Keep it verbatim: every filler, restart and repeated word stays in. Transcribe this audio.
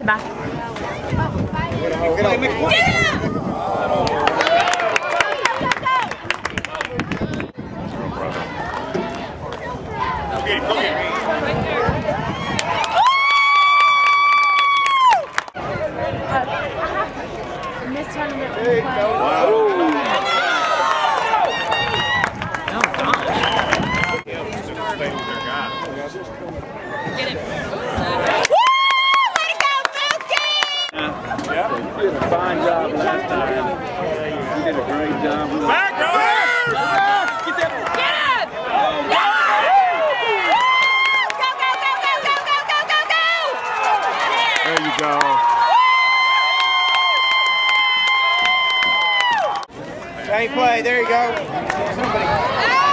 Back. This tournament we play. Get it. You did a fine job last time. You did a great job. Back, go! Get that! Get it! Go, go, go, go, go, go, go, go, go! There you go. Same play, there you go. Somebody.